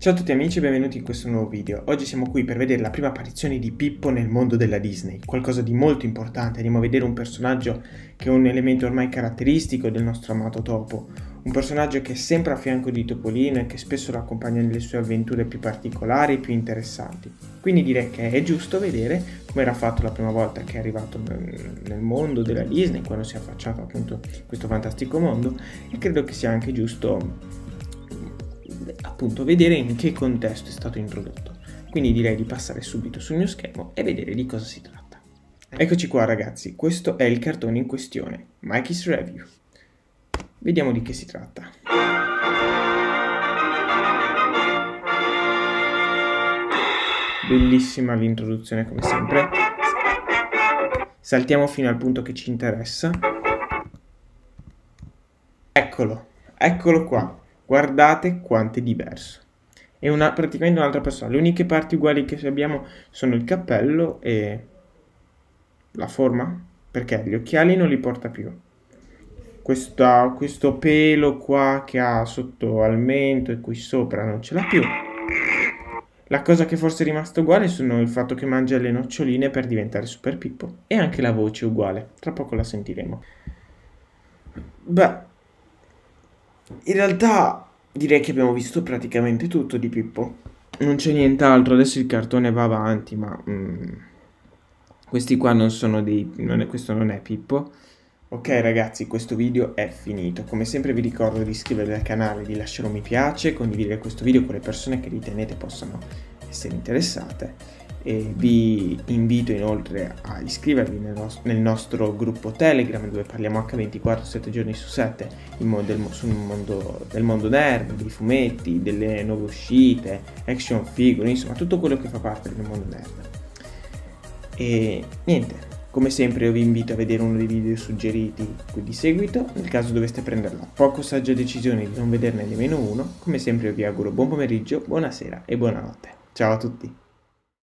Ciao a tutti amici e benvenuti in questo nuovo video. Oggi siamo qui per vedere la prima apparizione di Pippo nel mondo della Disney, qualcosa di molto importante. Andiamo a vedere un personaggio che è un elemento ormai caratteristico del nostro amato topo, un personaggio che è sempre a fianco di Topolino e che spesso lo accompagna nelle sue avventure più particolari e più interessanti. Quindi direi che è giusto vedere come era fatto la prima volta che è arrivato nel mondo della Disney, quando si è affacciato appunto in questo fantastico mondo, e credo che sia anche giusto appunto vedere in che contesto è stato introdotto. Quindi direi di passare subito sul mio schermo e vedere di cosa si tratta. Eccoci qua ragazzi, questo è il cartone in questione, Mikey's Revue. Vediamo di che si tratta. Bellissima l'introduzione come sempre. Saltiamo fino al punto che ci interessa. Eccolo qua. Guardate quanto è diverso. È praticamente un'altra persona. Le uniche parti uguali che abbiamo sono il cappello e la forma, perché gli occhiali non li porta più. Questo pelo qua che ha sotto al mento e qui sopra non ce l'ha più. La cosa che forse è rimasta uguale sono il fatto che mangia le noccioline per diventare Super Pippo. E anche la voce è uguale. Tra poco la sentiremo. Beh, in realtà direi che abbiamo visto praticamente tutto di Pippo. Non c'è nient'altro, adesso il cartone va avanti, ma questi qua non sono questo non è Pippo. Ok ragazzi, questo video è finito. Come sempre vi ricordo di iscrivervi al canale, di lasciare un mi piace, condividere questo video con le persone che ritenete possano essere interessate. E vi invito inoltre a iscrivervi nel nostro gruppo Telegram, dove parliamo H24 7 giorni su 7 del mondo nerd, dei fumetti, delle nuove uscite, action figure, insomma tutto quello che fa parte del mondo nerd. E niente, come sempre io vi invito a vedere uno dei video suggeriti qui di seguito. Nel caso doveste prendere la poco saggia decisione di non vederne nemmeno uno, come sempre io vi auguro buon pomeriggio, buonasera e buonanotte. Ciao a tutti!